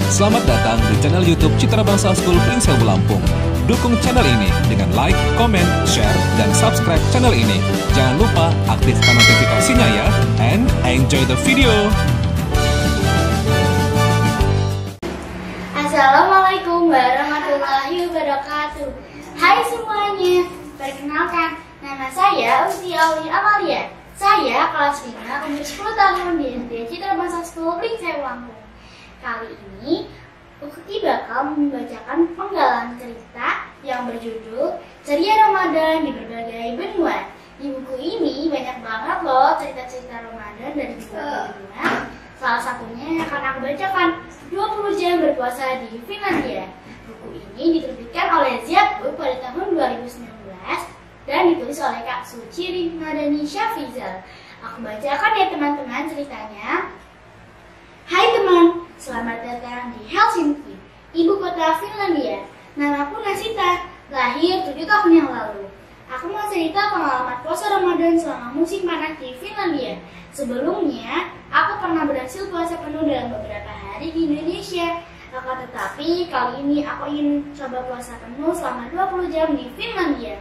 Selamat datang di channel YouTube Citra Bangsa School Pringsewu Lampung. Dukung channel ini dengan like, comment, share, dan subscribe channel ini. Jangan lupa aktifkan notifikasinya ya, and enjoy the video. Assalamualaikum warahmatullahi wabarakatuh. Hai semuanya, perkenalkan, nama saya Uti Aulia Amalia. Saya kelas 5, umur 10 tahun di SD Citra Bangsa School Pringsewu Lampung. Kali ini, Ukti bakal membacakan penggalan cerita yang berjudul Ceria Ramadan di Berbagai Benua. Di buku ini banyak banget loh cerita-cerita Ramadan dari berbagai benua. Salah satunya yang akan aku bacakan, 20 jam berpuasa di Finlandia. Buku ini diterbitkan oleh Ziad Book pada tahun 2019 dan ditulis oleh Kak Suci Ramadhani Syafizal. Aku bacakan ya teman-teman ceritanya. Hai teman, selamat datang di Helsinki, ibu kota Finlandia. Namaku Nasita, lahir 7 tahun yang lalu. Aku mau cerita pengalaman puasa Ramadan selama musim panas di Finlandia. Sebelumnya, aku pernah berhasil puasa penuh dalam beberapa hari di Indonesia. Akan tetapi, kali ini aku ingin coba puasa penuh selama 20 jam di Finlandia.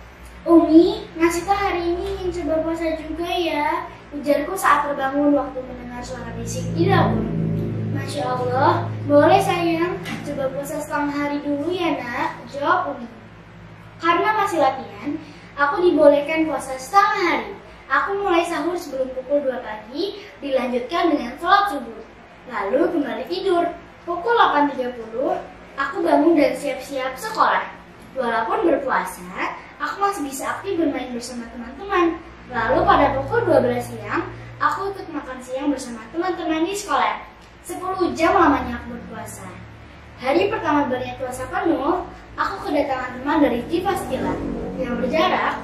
Umi, Nasita hari ini ingin coba puasa juga ya, ujarku saat terbangun waktu mendengar suara bisik di dapur. Masya Allah, boleh sayang, coba puasa setengah hari dulu ya nak, jawab Umi. Karena masih latihan, aku dibolehkan puasa setengah hari. Aku mulai sahur sebelum pukul 2 pagi, dilanjutkan dengan sholat subuh. Lalu kembali tidur. Pukul 8.30, aku bangun dan siap-siap sekolah. Walaupun berpuasa, aku masih bisa aktif bermain bersama teman-teman. Lalu pada pukul 12 siang, aku ikut makan siang bersama teman-teman di sekolah. 10 jam lamanya aku berpuasa. Hari pertama berniat puasa penuh, aku kedatangan teman dari Jyväskylä yang berjarak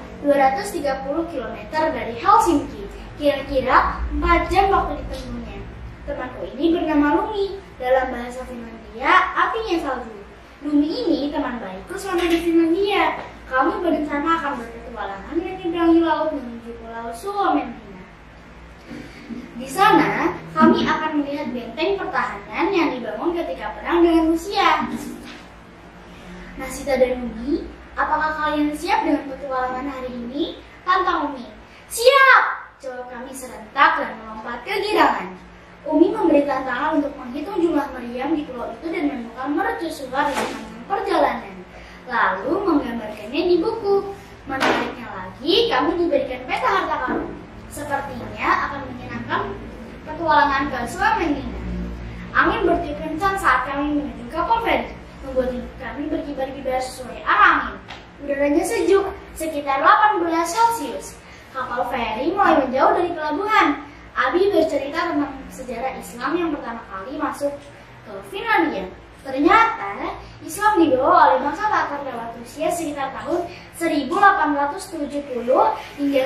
230 km dari Helsinki. Kira-kira 4 jam waktu ditempuhnya. Temanku ini bernama Lumi, dalam bahasa Finlandia artinya salju. Lumi ini teman baikku selama di Finlandia. Kami berencana akan berpetualangan menyeberangi laut menuju Pulau Suomenlinna. Di sana, kami akan melihat benteng pertahanan yang dibangun ketika perang dengan Rusia. Nasita dan Umi, apakah kalian siap dengan petualangan hari ini? Tantang Umi. Siap! Jawab kami serentak dan melompat ke girangan. Umi memberi tantangan untuk menghitung jumlah meriam di pulau itu dan menemukan mercusuar di sepanjang perjalanan. Lalu menggambarkannya di buku. Menariknya lagi, kami diberikan peta harta karun. Sepertinya akan menyenangkan petualangan ke Suomenlinna. Angin bertiup kencang saat kami menuju kapal feri, membuat hidup kami berkibar-kibar sesuai arah angin. Udaranya sejuk, sekitar 18 Celcius. Kapal feri mulai menjauh dari pelabuhan. Abi bercerita tentang sejarah Islam yang pertama kali masuk ke Finlandia. Ternyata Islam dibawa oleh bangsa Tatar lewat Rusia sekitar tahun 1870 hingga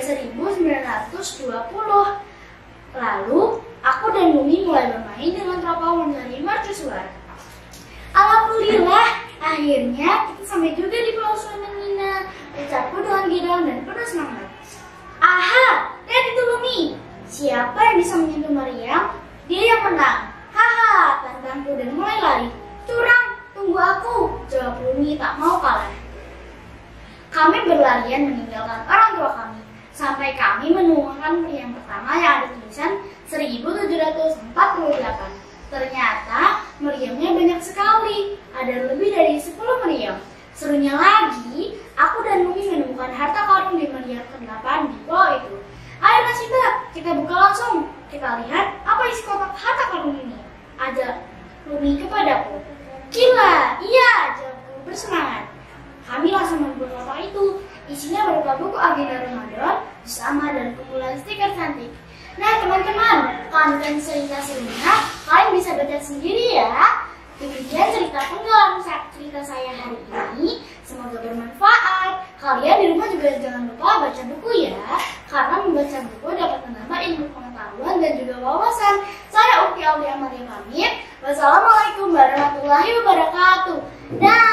1920. Lalu aku dan Bumi mulai bermain dengan teropong mencari mercusuar. Alhamdulillah, akhirnya kita sampai juga di Pulau Suomenlinna. Ucapku dengan girang dan penuh semangat. Aha, lihat itu Bumi. Siapa yang bisa menyentuh meriam, dia yang menang. Haha, tantangku dan mulai lari. Curang, tunggu aku, jawab Lumi tak mau kalah. Kami berlarian meninggalkan orang tua kami, sampai kami menemukan meriam pertama yang ada tulisan 1748. Ternyata meriamnya banyak sekali, ada lebih dari 10 meriam. Serunya lagi, aku dan Lumi menemukan harta karun di meriam ke-8 di pulau itu. Ayo Nasita, kita buka langsung. Kita lihat apa isi kotak harta karun ini. Ajak Lumi kepadaku. Gila, iya, jawabku bersemangat. Kami langsung membuka kotak itu. Isinya berupa buku agenda Ramadan, bersama dan kumpulan stiker cantik. Nah teman-teman, konten cerita sebelumnya kalian bisa baca sendiri ya. Demikian cerita penggalan cerita saya hari ini. Semoga bermanfaat. Kalian di rumah juga jangan lupa baca buku ya, karena membaca buku dapat menambah ilmu pengetahuan dan juga wawasan. Saya Ukti Aulia Amalia pamit. Wassalamualaikum warahmatullahi wabarakatuh.